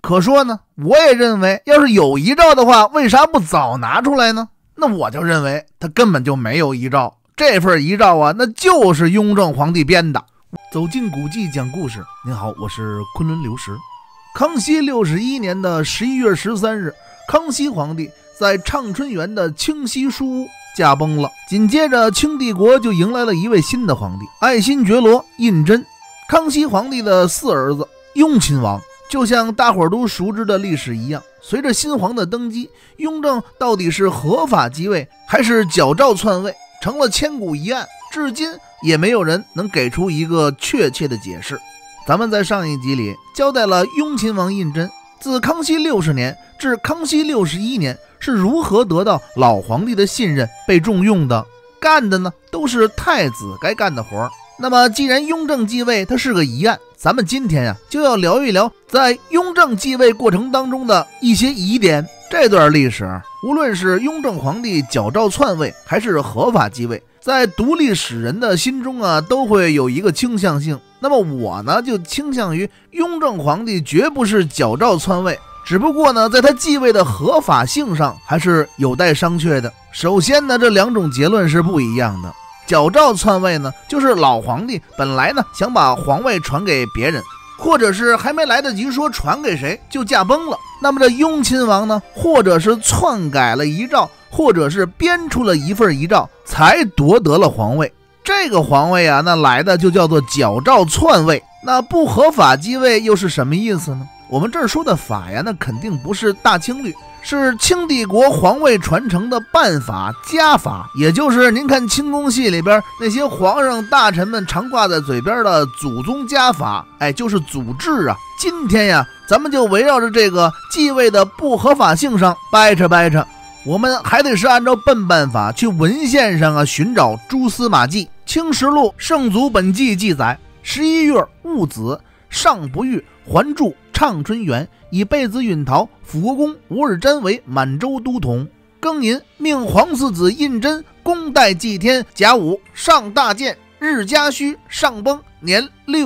可说呢，我也认为要是有遗诏的话，为啥不早拿出来呢？那我就认为他根本就没有遗诏，这份遗诏啊，那就是雍正皇帝编的。走进古迹讲故事，您好，我是昆仑流石。康熙61年的11月13日，康熙皇帝在畅春园的清溪书屋驾崩了。紧接着，清帝国就迎来了一位新的皇帝，爱新觉罗胤禛。康熙皇帝的四儿子雍亲王，就像大伙儿都熟知的历史一样，随着新皇的登基，雍正到底是合法继位还是矫诏篡位，成了千古疑案，至今也没有人能给出一个确切的解释。咱们在上一集里交代了雍亲王胤禛自康熙60年至康熙61年是如何得到老皇帝的信任被重用的，干的呢都是太子该干的活。那么既然雍正继位它是个疑案，咱们今天就要聊一聊在雍正继位过程当中的一些疑点。这段历史无论是雍正皇帝矫诏篡位还是合法继位，在读历史人的心中都会有一个倾向性。那么我呢就倾向于雍正皇帝绝不是矫诏篡位，只不过呢在他继位的合法性上还是有待商榷的。首先呢，这两种结论是不一样的。矫诏篡位呢，就是老皇帝本来呢想把皇位传给别人，或者是还没来得及说传给谁就驾崩了。那么这雍亲王呢，或者是篡改了遗诏，或者是编出了一份遗诏，才夺得了皇位。这个皇位那来的就叫做矫诏篡位。那不合法继位又是什么意思呢？我们这儿说的法那肯定不是大清律，是清帝国皇位传承的办法家法，也就是您看清宫戏里边那些皇上大臣们常挂在嘴边的祖宗家法，就是祖制啊。今天咱们就围绕着这个继位的不合法性上掰扯掰扯，我们还得是按照笨办法去文献上寻找蛛丝马迹。清实录圣祖本纪记载，11月戊子，上不遇还驻畅春园，以贝子允陶、辅国公吴尔瞻为满洲都统。庚寅，命皇四子胤禛公代祭天，甲午，上大建，日嘉戌，上崩，年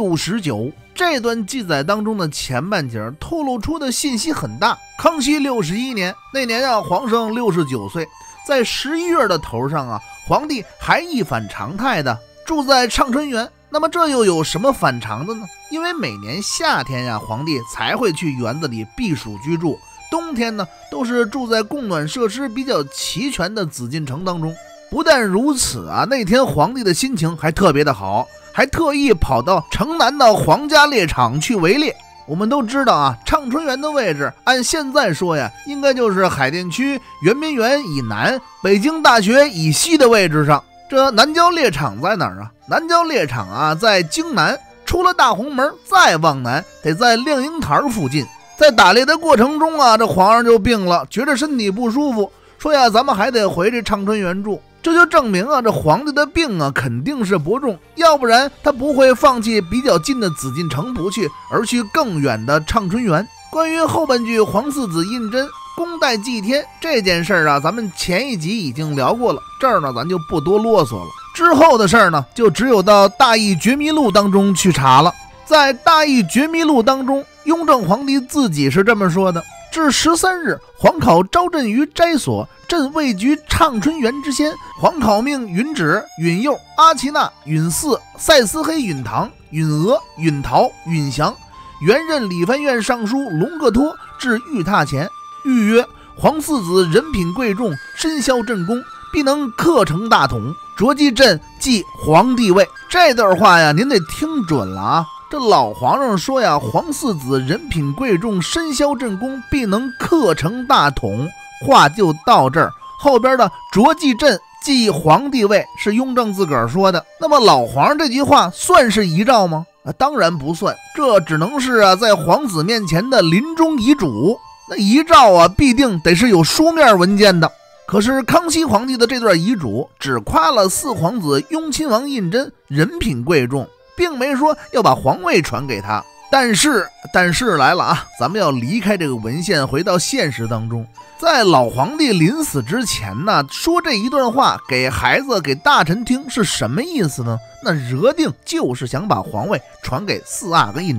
69。这段记载当中的前半截透露出的信息很大。康熙61年那年皇上69岁，在11月的头上皇帝还一反常态的住在畅春园。那么这又有什么反常的呢？因为每年夏天皇帝才会去园子里避暑居住，冬天呢都是住在供暖设施比较齐全的紫禁城当中。不但如此那天皇帝的心情还特别的好，还特意跑到城南的皇家猎场去围猎。我们都知道畅春园的位置按现在说应该就是海淀区圆明园以南、北京大学以西的位置上。这南郊猎场在哪儿南郊猎场在京南，出了大红门再往南得在亮英台附近。在打猎的过程中这皇上就病了，觉得身体不舒服，说咱们还得回这畅春园住。这就证明这皇帝的病肯定是不重，要不然他不会放弃比较近的紫禁城不去，而去更远的畅春园。关于后半句皇四子胤禛公代祭天这件事咱们前一集已经聊过了，这儿呢咱就不多啰嗦了。之后的事儿呢，就只有到大义觉迷录当中去查了。在大义觉迷录当中，雍正皇帝自己是这么说的：至13日，皇考招朕于斋所，朕位居畅春园之先。皇考命允旨、允佑、阿奇那、允嗣、赛思黑、允堂、允娥、允陶、允祥原任理藩院尚书隆各托至御榻前，谕曰：皇四子人品贵重，身消朕功，必能克成大统，着继朕继皇帝位。这段话您得听准了这老皇上说皇四子人品贵重，身消朕功，必能克成大统，话就到这儿。后边的着继朕继皇帝位是雍正自个儿说的。那么老皇上这句话算是遗诏吗？当然不算，这只能是在皇子面前的临终遗嘱。那遗诏必定得是有书面文件的。可是康熙皇帝的这段遗嘱只夸了四皇子雍亲王胤禛人品贵重，并没说要把皇位传给他。但是来了咱们要离开这个文献，回到现实当中。在老皇帝临死之前说这一段话给孩子给大臣听是什么意思呢？那惹定就是想把皇位传给四阿哥胤禛。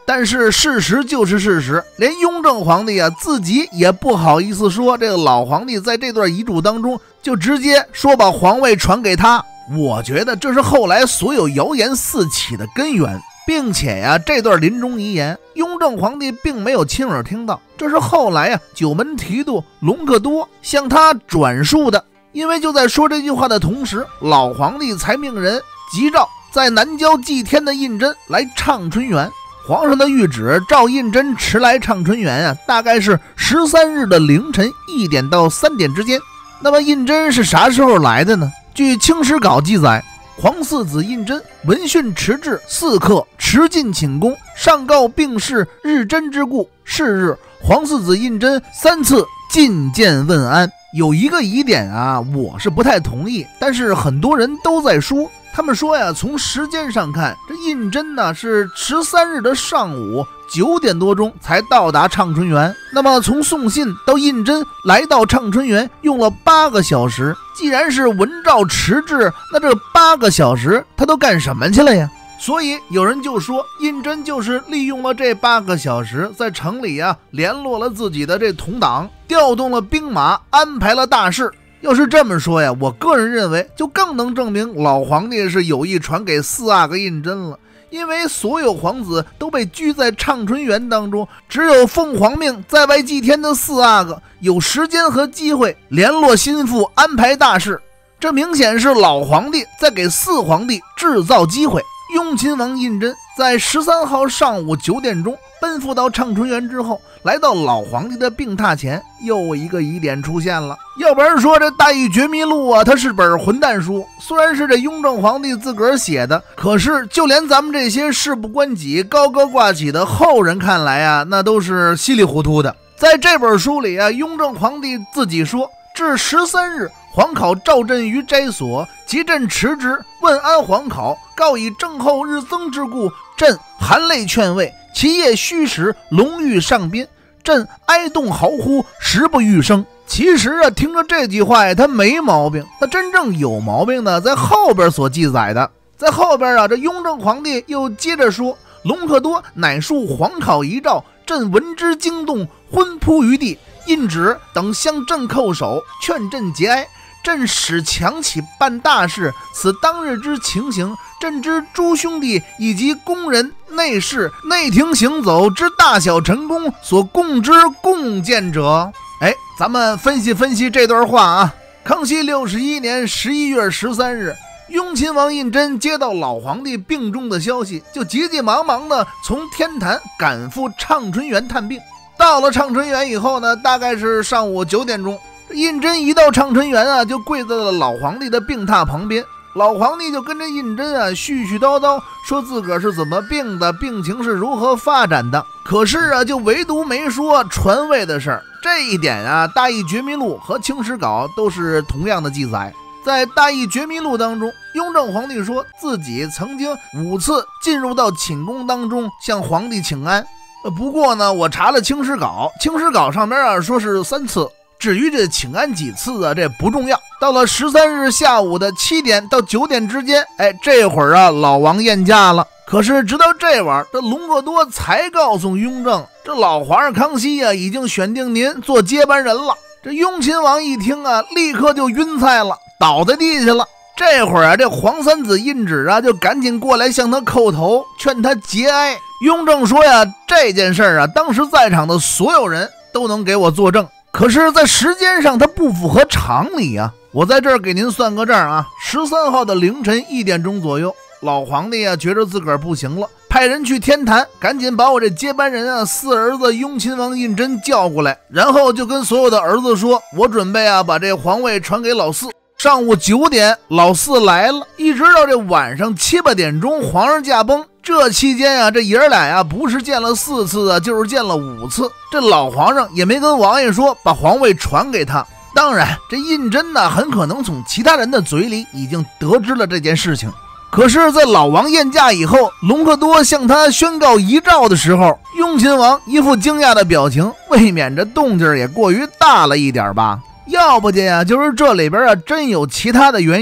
但是事实就是事实，连雍正皇帝啊自己也不好意思说，这个老皇帝在这段遗嘱当中就直接说把皇位传给他。我觉得这是后来所有谣言四起的根源，并且呀，这段临终遗言雍正皇帝并没有亲耳听到，这是后来啊九门提督隆科多向他转述的。因为就在说这句话的同时，老皇帝才命人急召在南郊祭天的胤禛来畅春园。皇上的谕旨召胤禛迟来畅春园啊，大概是13日的凌晨1点到3点之间。那么胤禛是啥时候来的呢？据《清史稿》记载，皇四子胤禛闻讯迟至4刻，迟进寝宫，上告病逝日臻之故。是日，皇四子胤禛3次觐见问安。有一个疑点啊，我是不太同意，但是很多人都在说，他们说呀，从时间上看，这胤禛呢是13日的上午9点多钟才到达畅春园。那么从送信到胤禛来到畅春园用了8个小时。既然是文诏迟至，那这8个小时他都干什么去了呀？所以有人就说，胤禛就是利用了这8个小时，在城里啊联络了自己的这同党，调动了兵马，安排了大事。要是这么说呀，我个人认为就更能证明老皇帝是有意传给4阿哥胤禛了。因为所有皇子都被拘在畅春园当中，只有奉皇命在外祭天的4阿哥有时间和机会联络心腹，安排大事。这明显是老皇帝在给4皇帝制造机会。雍亲王胤禛在13号上午9点钟奔赴到畅春园之后，来到老皇帝的病榻前，又一个疑点出现了。要不然说这《大义觉迷录》啊，它是本混蛋书，虽然是这雍正皇帝自个儿写的，可是就连咱们这些事不关己、高高挂起的后人看来啊，那都是稀里糊涂的。在这本书里啊，雍正皇帝自己说，至13日，皇考召朕于斋所，及朕辞职，问安皇考，告以正后日增之故，朕含泪劝慰，其夜虚实，龙欲上宾，朕哀动嚎呼，时不欲生。其实啊，听着这句话呀，他没毛病。那真正有毛病呢，在后边所记载的。在后边啊，这雍正皇帝又接着说，隆科多乃述皇考遗诏，朕闻之惊动，昏扑于地，胤旨等向朕叩首，劝朕节哀。朕使强起办大事，此当日之情形，朕知诸兄弟以及宫人、内侍、内廷行走之大小臣工所共知共见者。咱们分析分析这段话啊。康熙61年11月13日，雍亲王胤禛接到老皇帝病重的消息，就急急忙忙的从天坛赶赴畅春园探病。到了畅春园以后呢，大概是上午9点钟，胤禛一到畅春园啊，就跪在了老皇帝的病榻旁边。老皇帝就跟着胤禛啊絮絮叨叨说自个儿是怎么病的，病情是如何发展的。可是啊，就唯独没说传位的事儿。这一点啊，《大义觉迷录》和《清史稿》都是同样的记载。在《大义觉迷录》当中，雍正皇帝说自己曾经5次进入到寝宫当中向皇帝请安。不过呢，我查了《清史稿》，《清史稿》上边啊说是3次。至于这请安几次啊，这不重要。到了13日下午的7点到9点之间，这会儿啊，老王宴驾了。可是直到这晚，这隆科多才告诉雍正，这老皇上康熙啊，已经选定您做接班人了。这雍亲王一听啊，立刻就晕菜了，倒在地下了。这会儿啊，这皇三子胤旨啊，就赶紧过来向他叩头，劝他节哀。雍正说呀，这件事啊，当时在场的所有人都能给我作证。可是在时间上它不符合常理啊！我在这儿给您算个账啊，13号的凌晨1点钟左右，老皇帝啊觉着自个儿不行了，派人去天坛，赶紧把我这接班人啊4儿子雍亲王胤禛叫过来，然后就跟所有的儿子说，我准备啊把这皇位传给老4。上午9点，老4来了，一直到这晚上7、8点钟，皇上驾崩。这期间啊，这爷儿俩呀，不是见了4次啊，就是见了5次。这老皇上也没跟王爷说把皇位传给他。当然，这胤禛呢，很可能从其他人的嘴里已经得知了这件事情。可是，在老王宴驾以后，隆科多向他宣告遗诏的时候，雍亲王一副惊讶的表情，未免这动静也过于大了一点吧。要不然呀，就是这里边啊真有其他的原因。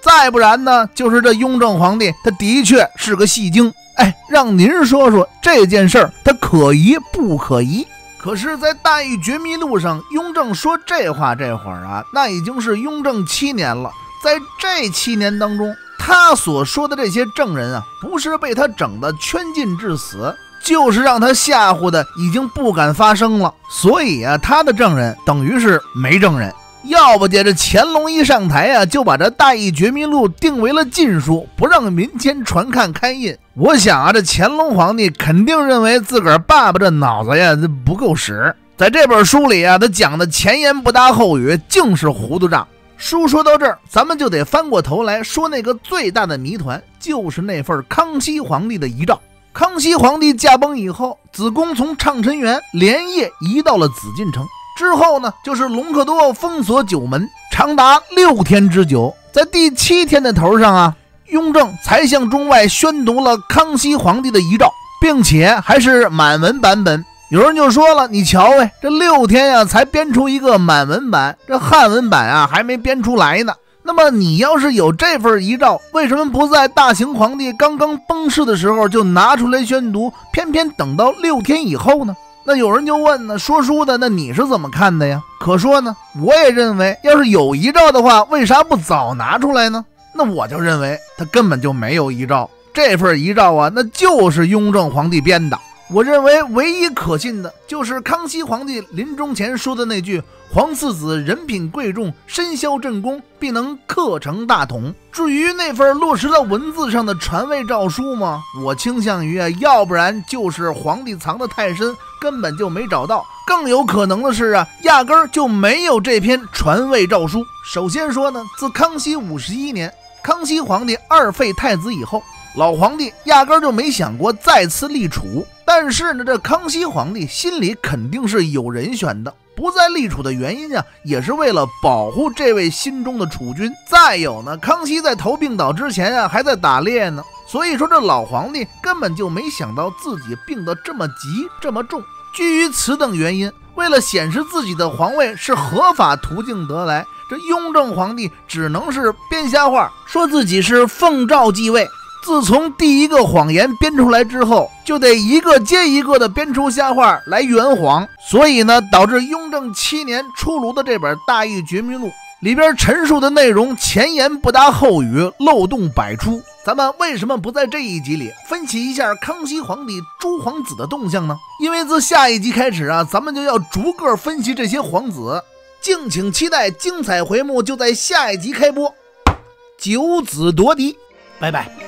再不然呢，就是这雍正皇帝他的确是个戏精。让您说说这件事儿，他可疑不可疑？可是，在大义觉迷录上，雍正说这话这会儿啊，那已经是雍正7年了。在这7年当中，他所说的这些证人啊，不是被他整的圈禁致死，就是让他吓唬的已经不敢发声了。所以啊，他的证人等于是没证人。要不这乾隆一上台啊，就把这大义觉迷录定为了禁书，不让民间传看刊印。我想啊，这乾隆皇帝肯定认为自个儿爸爸这脑子呀不够使。在这本书里啊，他讲的前言不搭后语，竟是糊涂账。书说到这儿，咱们就得翻过头来说那个最大的谜团，就是那份康熙皇帝的遗诏。康熙皇帝驾崩以后，子宫从畅臣园连夜移到了紫禁城。之后呢，就是隆科多封锁九门，长达6天之久。在第7天的头上啊，雍正才向中外宣读了康熙皇帝的遗诏，并且还是满文版本。有人就说了，你瞧这6天呀才编出一个满文版，这汉文版啊还没编出来呢。那么你要是有这份遗诏，为什么不在大行皇帝刚刚崩逝的时候就拿出来宣读，偏偏等到6天以后呢？那有人就问呢，说书的，那你是怎么看的呀？可说呢，我也认为，要是有遗诏的话，为啥不早拿出来呢？那我就认为他根本就没有遗诏，这份遗诏啊，那就是雍正皇帝编的。我认为唯一可信的就是康熙皇帝临终前说的那句“皇四子人品贵重，身肖正宫，必能克成大统”。至于那份落实到文字上的传位诏书吗？我倾向于要不然就是皇帝藏得太深，根本就没找到；更有可能的是压根儿就没有这篇传位诏书。首先说呢，自康熙51年，康熙皇帝2废太子以后，老皇帝压根儿就没想过再次立储。但是呢，这康熙皇帝心里肯定是有人选的，不再立储的原因也是为了保护这位心中的储君。再有呢，康熙在投病倒之前还在打猎呢，所以说这老皇帝根本就没想到自己病得这么急这么重。基于此等原因，为了显示自己的皇位是合法途径得来，这雍正皇帝只能是编瞎话，说自己是奉诏继位。自从第一个谎言编出来之后，就得一个接一个的编出瞎话来圆谎，所以呢，导致雍正7年出炉的这本《大义觉迷录》里边陈述的内容前言不搭后语，漏洞百出。咱们为什么不在这一集里分析一下康熙皇帝诸皇子的动向呢？因为自下一集开始咱们就要逐个分析这些皇子，敬请期待精彩回目就在下一集开播。九子夺嫡，拜拜。